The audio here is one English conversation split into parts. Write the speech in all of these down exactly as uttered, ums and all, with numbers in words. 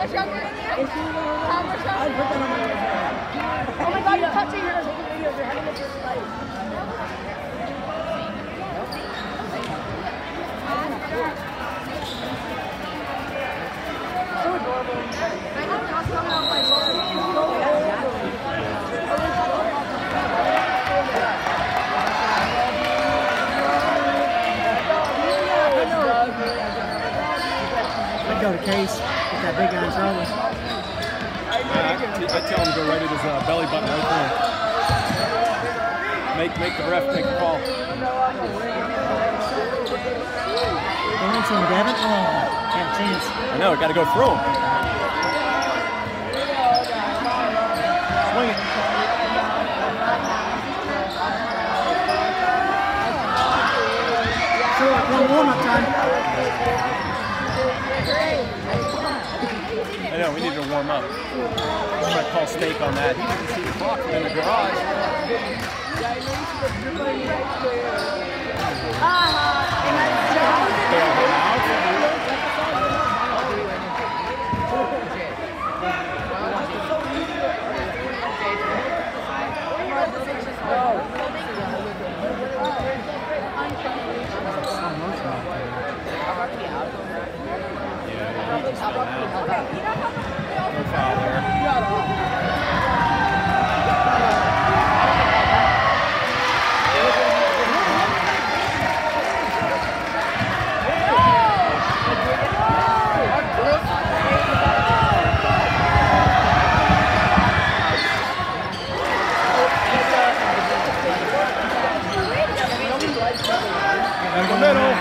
much younger than you? How much younger? I'd put that on my list. Oh my god, you're touching her. Taking videos. You're having a first fight. So adorable. I know Josh coming out my phone. I'd go to Case with that big guy in trouble. I tell him to go right at his uh, belly button right there. Make, make the ref take the call. Dancing Devin? Oh, got a chance. I know, got to go through him. Swing it. Sure, one warm-up time. I know, we need to warm up. I'm going to call Steak on that. He didn't see the clock in the garage. Bail him out. No foul there. In the middle.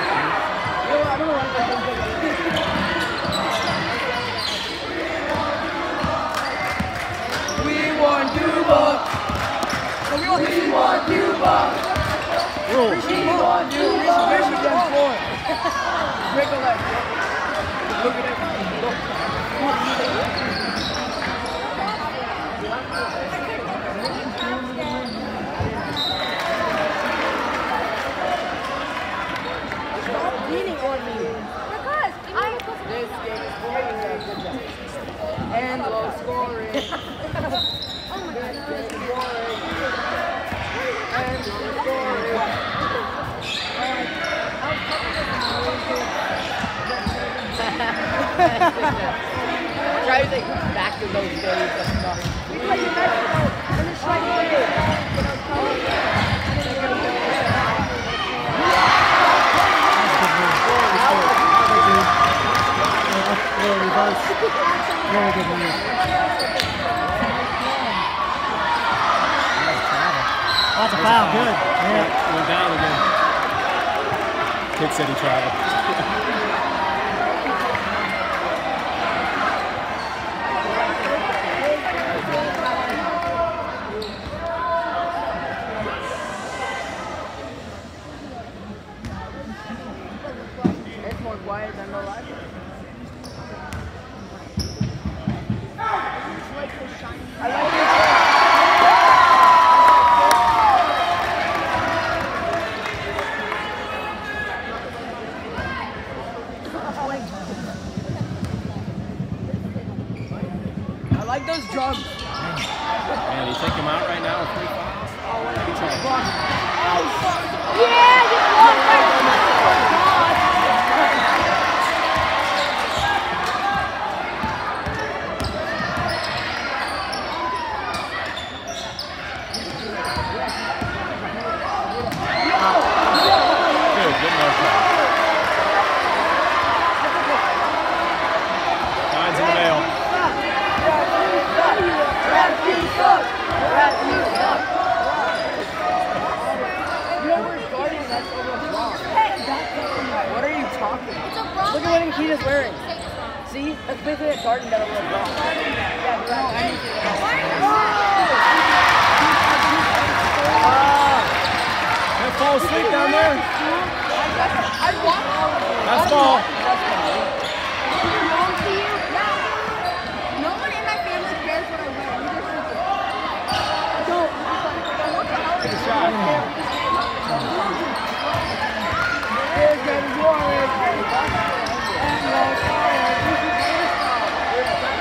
We want Cuba. We want Cuba. Rules. We want Cuba. Michigan four. Break a leg. Look at it. Leaning on me. Because I'm This game is boring. And low scoring. oh my god. This is boring. And low scoring. Try to like back to those days of stuff. We play in Mexico and it's like Very good move. That's a foul. Good. Yeah. Went down again. Kid said he traveled. It's more quiet than the library. I like this. I like those drums. Man, you take him out right now with three fouls? yeah, just walk right. Good, good no foul. Nines in the mail. Rap, you suck. Rap, you suck. You know where's Guardian? That's over wrong. What are you talking about? Look at what Nikita's wearing. See? That's basically a garden that over wrong. Yeah, no, I need to. Can't fall asleep down there. I want That's ball. No one in my family cares what I wear. Take a shot. Here's David Warren. And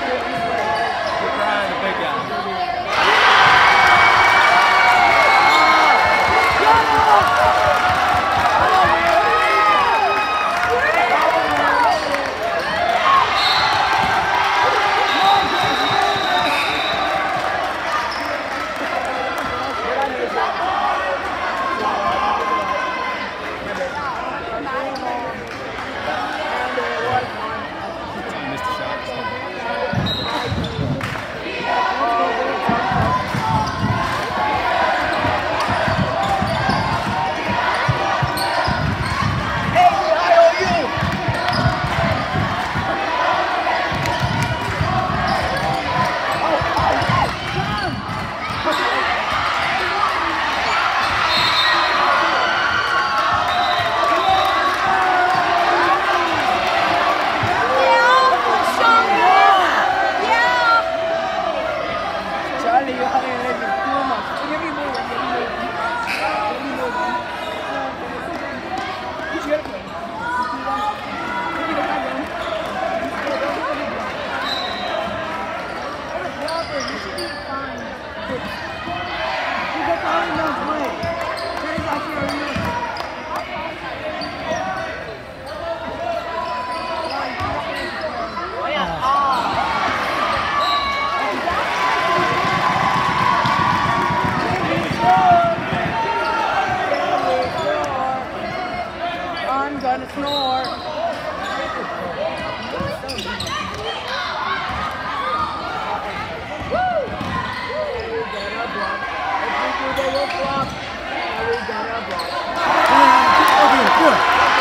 Good.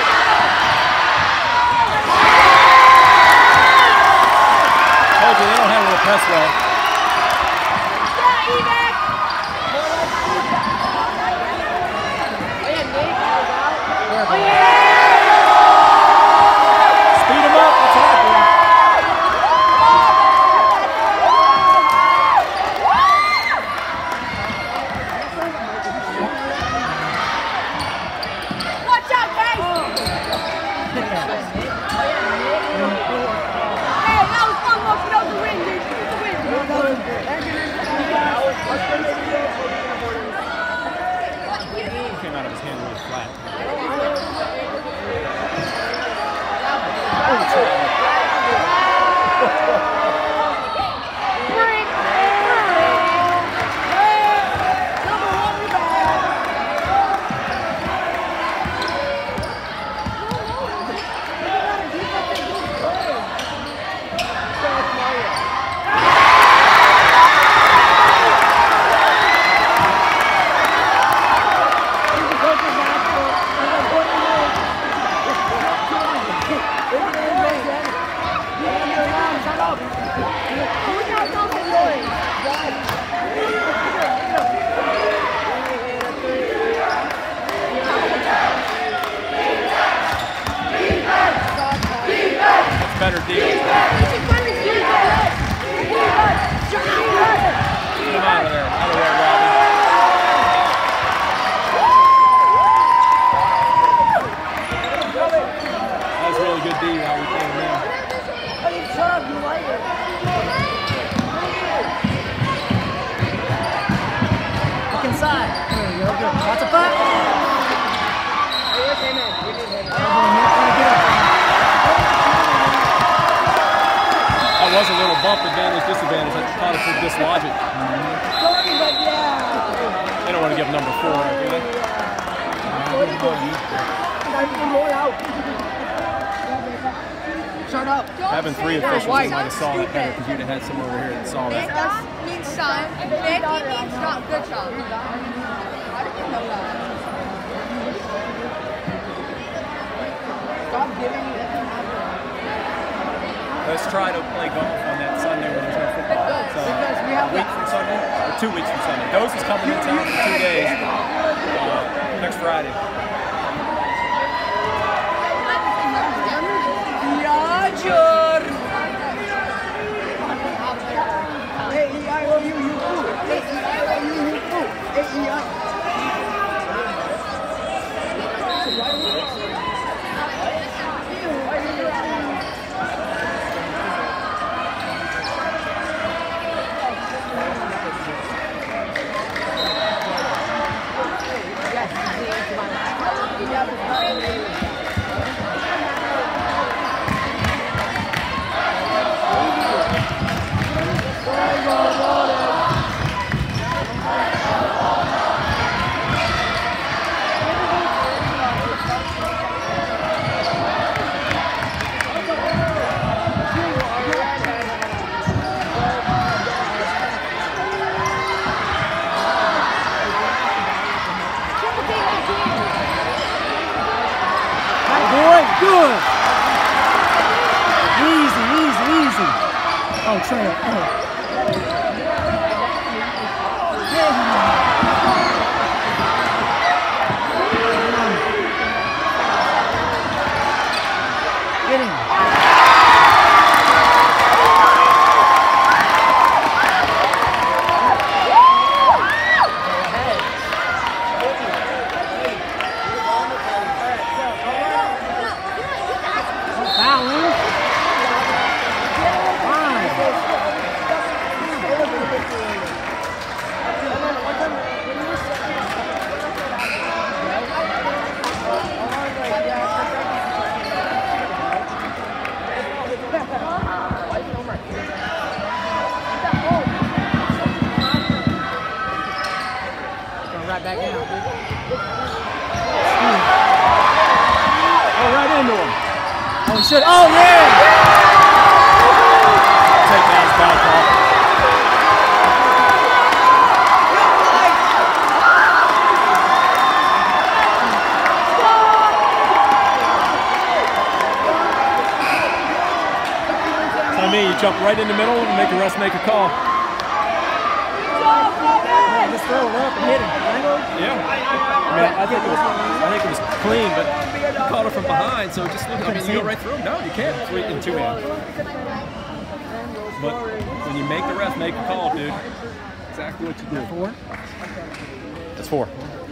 Told you they don't handle the press well. Speed him up. That's what I do. Watch out, guys! Hey, that was fun watching out the win, dude. The win. Came out of his hand really flat. Better deal. Get him out of there. Out of there, Robbie. That was really good D how we came in. Look inside. There we go. Good. Lots of fun. That was a little bump advantage, disadvantage. I thought it would dislodge it. They don't want to give number four, do they? Shut up. Having three officials, they might have saw that better because you'd have had some over here that saw It that. does mean son. Becky means not good job. How did you know that? Stop giving me that. Let's try to play golf on that Sunday when there's no football. So, Because we have a week from Sunday, or two weeks from Sunday. Dose is coming in town for two days. Uh, next Friday. Roger! A E I O U U U. A E I O U U U. A E I. Good. Easy, easy, easy. Oh, Trey. Oh. Get him. Right back down. Oh, right into him. Oh, shit. Oh, yeah. Take that as foul call. jump right in the middle and make the refs make a call. Yeah, just throw it up and hit him. Yeah. I mean, I think it was, I think it was clean, but you caught it from behind, so just look. I mean, you go right through him. No, you can't. It's right in two hands. But when you make the ref make a call, dude, exactly what you do. Four? That's four.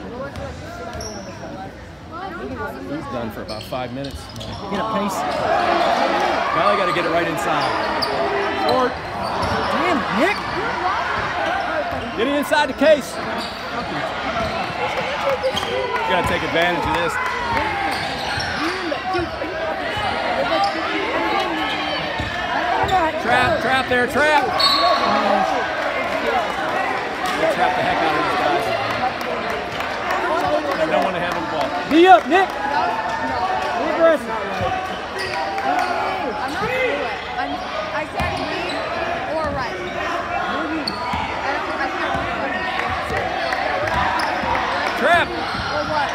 He's done for about five minutes. Get up, Case. Now I got to get it right inside. Short. Damn, Nick. Get it inside the case. You got to take advantage of this. Trap, trap there, trap. Trap the heck out of these guys. There's no one to handle the ball. Be up, Nick. Be aggressive. I'm not doing it. I'm, I said lead or right. I don't, I can't remember. Trap. Or what?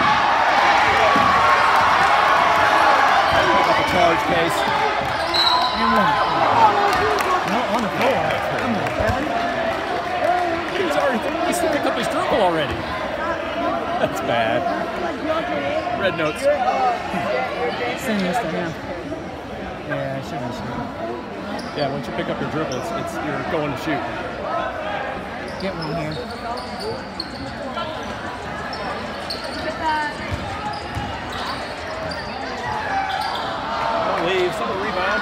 Pick up a charge case. And one. No, on the floor. Come on, Kevin. He's already, he's picked up his dribble already. That's bad. Red notes. Send this to him. Yeah, I should have shoot. Yeah, once you pick up your dribble, it's, it's you're going to shoot. Get one here. Don't leave. Someone rebound.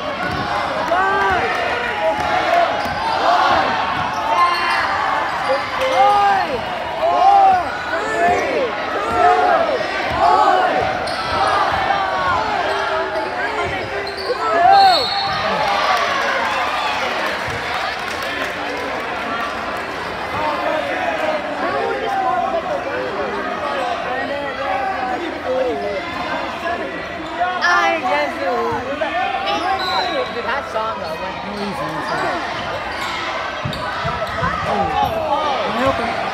That song though, Help him.